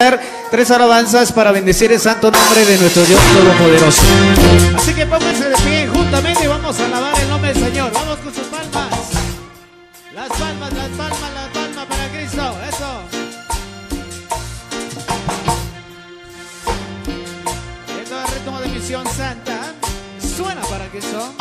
cantar 3 alabanzas para bendecir el santo nombre de nuestro Dios Todopoderoso. Así que pónganse de pie juntamente y vamos a alabar el nombre del Señor. Vamos con sus palmas. Las palmas, las palmas, las palmas para Cristo. Eso. Esto es el ritmo de Misión Santa. Suena para Cristo.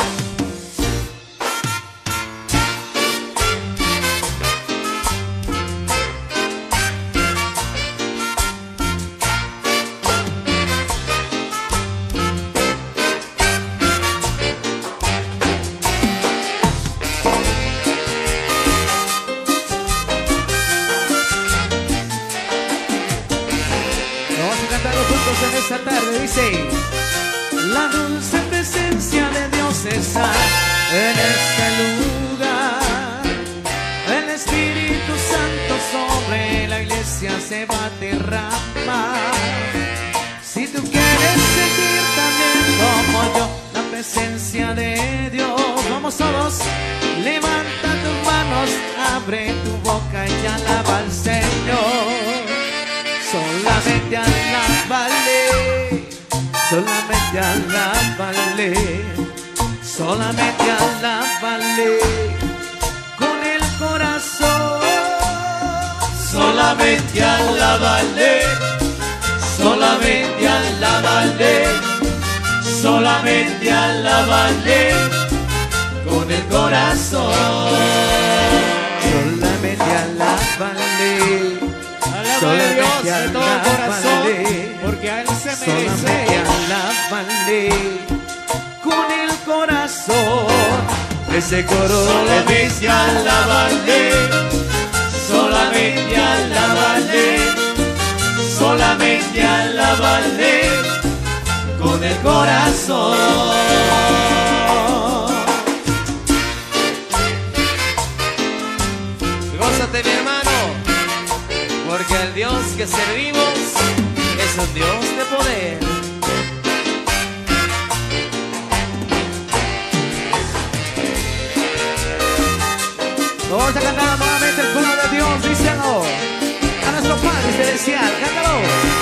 En esta tarde dice: la dulce presencia de Dios está en este lugar. El Espíritu Santo sobre la iglesia se va a derramar. Si tú quieres seguir también como yo la presencia de Dios, vamos todos, levanta tus manos, abre tu boca y alaba al Señor. Solamente alábale, solamente alábale, solamente alábale con el corazón. Solamente alábale, solamente alábale, solamente alábale con el corazón. Solamente alábale. Alábale a Dios de todo corazón, porque a Él se merece. Alábale con el corazón. Ese coro solamente alábale, solamente alábale, solamente alábale con el corazón. Gózate, mi hermano, porque el Dios que servimos es un Dios de poder. Vamos a cantar nuevamente el pueblo de Dios, díselo a nuestro Padre Celestial, cántalo.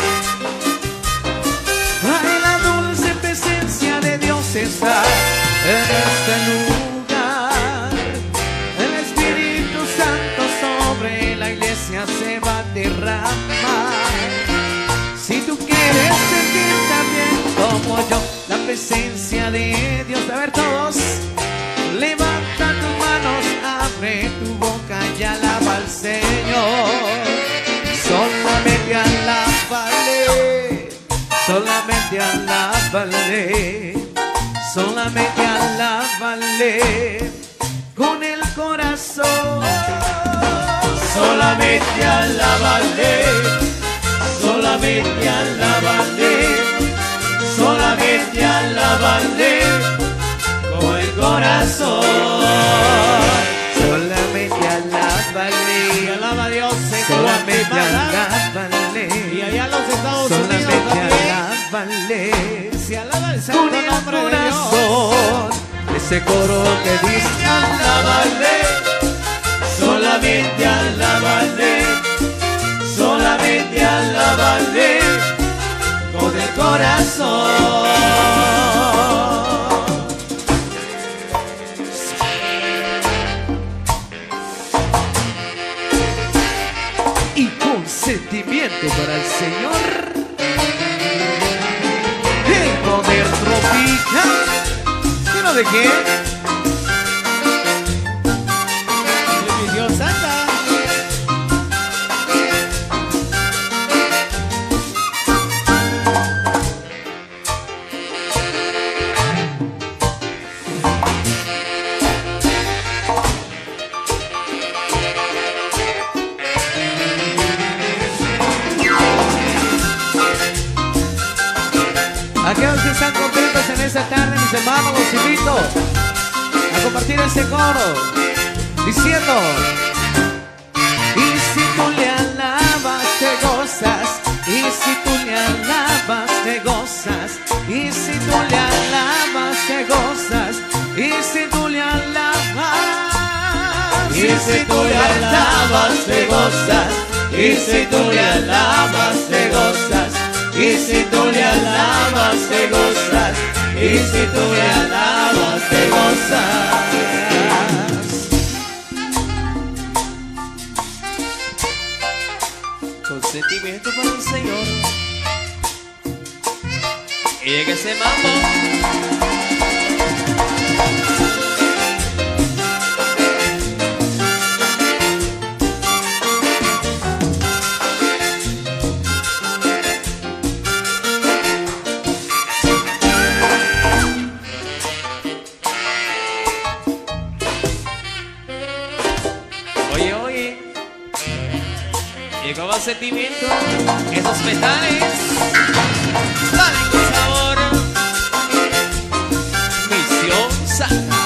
Ay, la dulce presencia de Dios está en este lugar. El Espíritu Santo sobre la iglesia se va a derramar. Si tú quieres sentir también como yo la presencia de Dios, a ver todos, levanta tus manos, abre tu boca y alaba al Señor. Solamente alábale, solamente alábale, solamente alábale con el corazón. Solamente alábale, solamente alábale, solamente alábale con el corazón. Solamente alábale, alaba a Dios, solamente alábale. Y allá en los Estados Unidos también, alábale, se alaba el santo nombre de Dios. Ese coro que dice alábale, solamente alábale, solamente alábale con el corazón. Y con sentimiento para el Señor, el poder tropical. ¿Quiero de qué? Dios Santa. Aquellos que están contentos en esta tarde, mis hermanos, los invito a compartir este coro diciendo: y si tú le alabas te gozas, y si tú le alabas te gozas, y si tú le alabas te gozas, y si tú le alabas, y si tú le alabas te gozas, y si tú le alabas te gozas. sentimiento para el Señor. Y llega ese mambo. Oye, oye, llegó el sentimiento, esos metales salen con sabor. Misión Santa.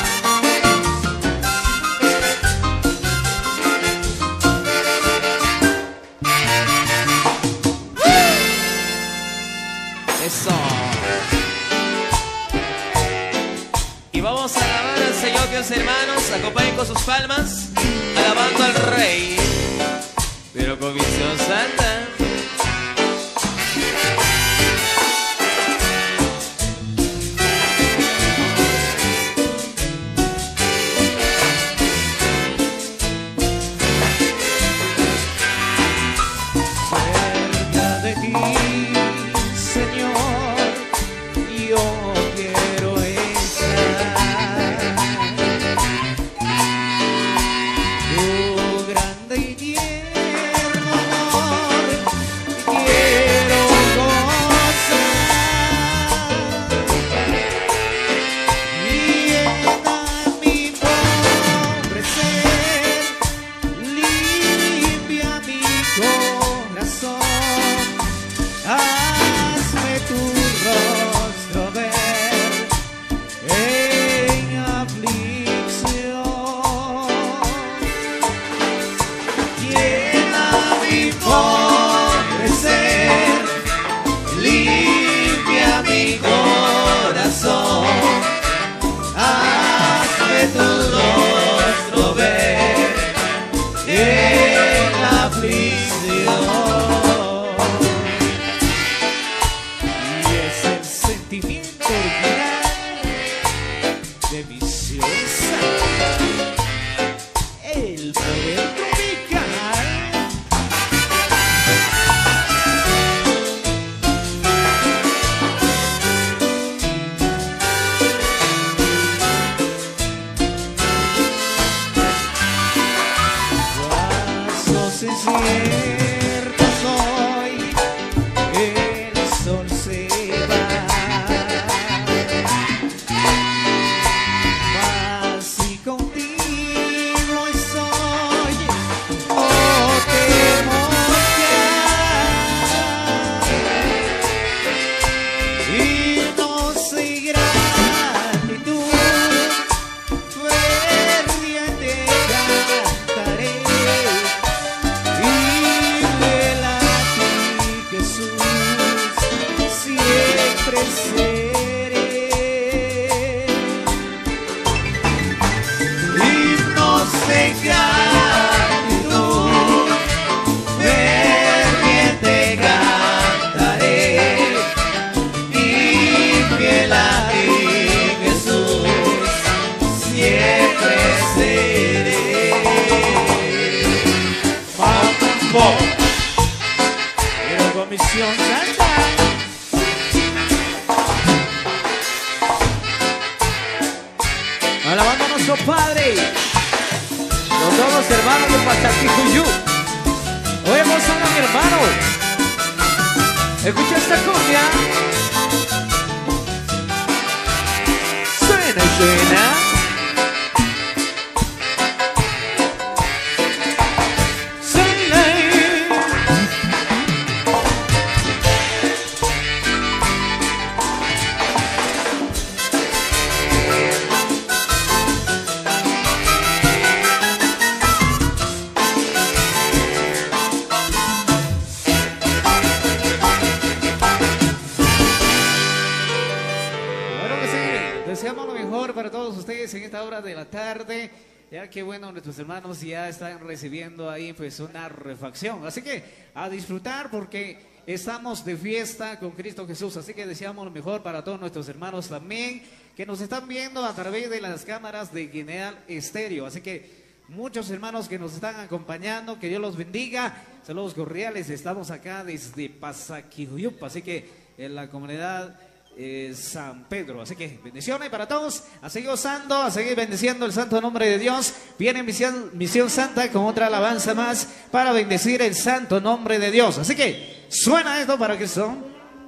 Eso. Y vamos a alabar al Señor, Dios hermanos, acompañen con sus palmas, alabando al Rey, pero con Misión Santa. Cerca de ti, Señor, yo quiero estar. Tu grande y tierno amor quiero gozar. Llena mi pobre ser, limpia mi corazón. Hazme tu rostro ver en aflicción. Llena mi pobre ser, limpia mi corazón. Hazme tu rostro ver en la aflicción. Y es el sentimiento original de Misión Santa, el poder tropical. Pasos inciertos hoy, el sol se va. Mas si contigo estoy, oh temo ya. Y no sé gratitud, ferviente cantaré. Y fiel a ti, Jesús, siempre seré. Himnos de gratitud, ferviente cantaré. Y fiel a ti, Jesús, siempre seré. Mambo, pero con Misión Santa. Alabando a nuestro Padre, con todos los hermanos de Pachaquicuyú. Oye, gozando, mi hermano. Escucha esta cumbia. Suena y suena. Deseamos lo mejor para todos ustedes en esta hora de la tarde, ya que bueno, nuestros hermanos ya están recibiendo ahí pues una refacción, así que a disfrutar porque estamos de fiesta con Cristo Jesús, así que deseamos lo mejor para todos nuestros hermanos también que nos están viendo a través de las cámaras de Guineal Estéreo, así que muchos hermanos que nos están acompañando, que Dios los bendiga. Saludos cordiales, estamos acá desde Pasaquijuyupa, así que en la comunidad San Pedro, así que bendiciones para todos, a seguir gozando, a seguir bendiciendo el santo nombre de Dios. Viene Misión Santa con otra alabanza más para bendecir el santo nombre de Dios, así que suena esto para que son.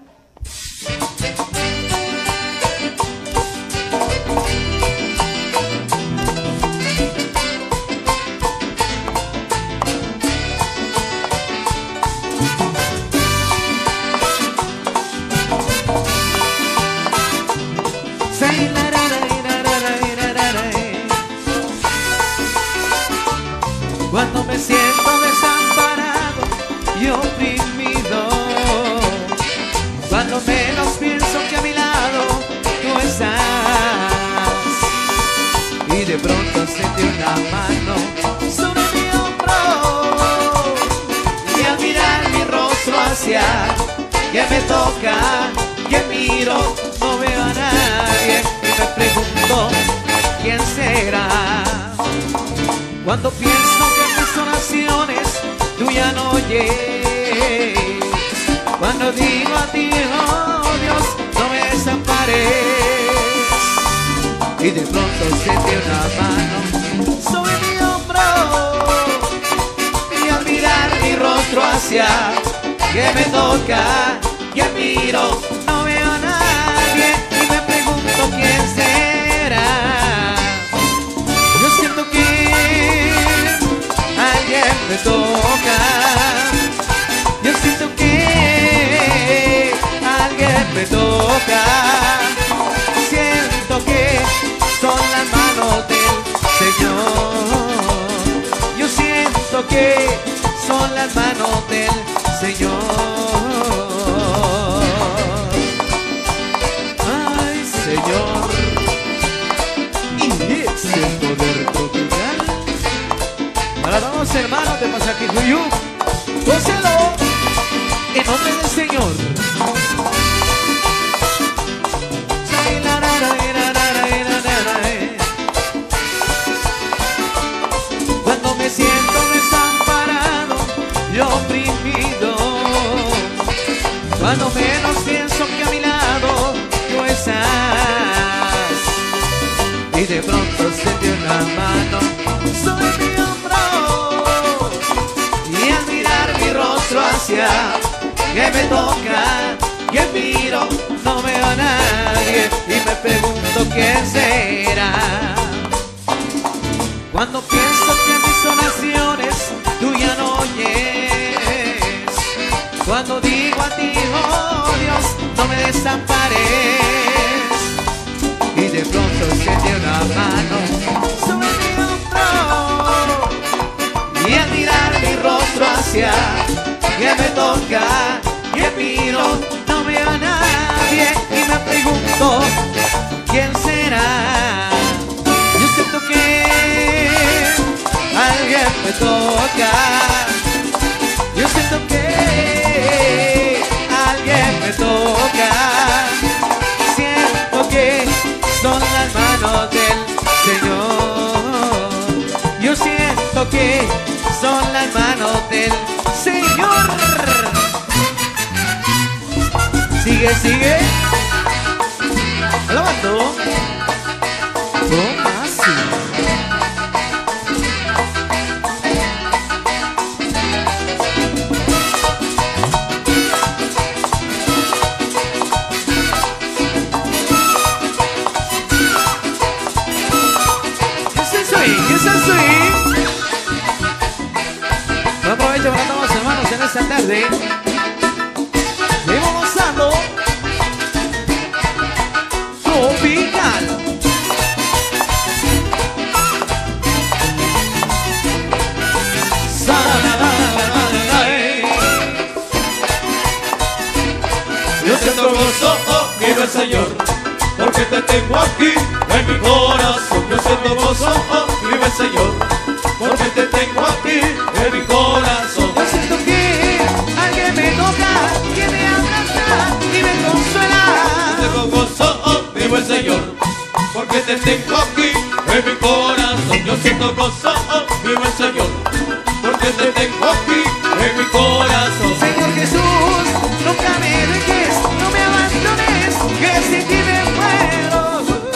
Cuando me siento desamparado y oprimido, cuando menos pienso que a mi lado tú estás, y de pronto sentí una mano sobre mi hombro, y al mirar mi rostro hacia que me toca, que miro, no veo a nadie, y me pregunto, ¿quién será? Cuando pienso que en mis oraciones tú ya no oyes, cuando digo a ti, oh Dios, no me desampares, y de pronto sentí una mano sobre mi hombro, y al mirar mi rostro hacia que me toca, que miro, no veo a nadie, y me pregunto quién será. Yo siento que alguien me toca, yo siento que alguien me toca, siento que son las manos del Señor, yo siento que son las manos del Señor. Ay, Señor, y ese poder tropical para todos los hermanos de Pasaquijuyupa, gócelo en nombre del Señor. Cuando me siento desamparado y oprimido, cuando menos pienso que a mi lado tú estás, y de pronto sentí una mano sobre mi hombro, y al mirar mi rostro hacia que me toca, que miro, no veo a nadie, y me pregunto quién será. Cuando pienso que en mis oraciones tú ya no oyes, cuando digo a ti, oh Dios, no me desampares, y de pronto sentí una mano sobre mi hombro, y al mirar mi rostro hacia que me toca, que miro, no veo a nadie, y me pregunto quién será. Yo siento que alguien me toca, yo siento que alguien me toca, siento que son las manos del Señor, yo siento que son las manos del Señor. Sigue, sigue, alabando, ¿cómo así? No aprovecho para todos los hermanos en esta tarde. Seguimos gozando. Tropical. Yo siento gozo, oh, vive el Señor, porque te tengo aquí en mi corazón. Yo siento gozo, oh, vive el Señor, porque te tengo aquí en mi corazón. Yo siento que alguien me toca, que me abraza y me consuela. Yo tengo gozo, oh, vive el Señor, porque te tengo aquí en mi corazón. Yo siento gozo, oh, el Señor, porque te tengo aquí en mi corazón. Señor Jesús, nunca me dejes, no me abandones, que sin ti me muero.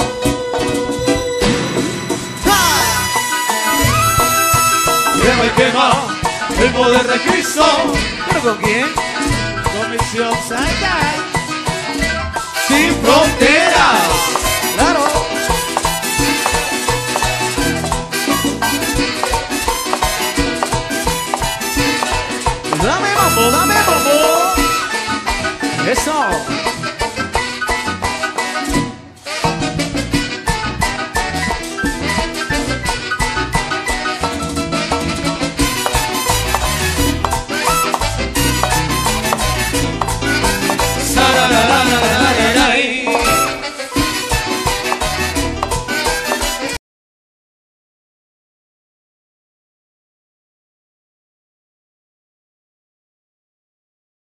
Lleva y quema el poder de Cristo. ¿Pero con quién? Comisión Santa. Sin fronteras. Claro. Dame mambo, dame mambo. Eso. Sararara.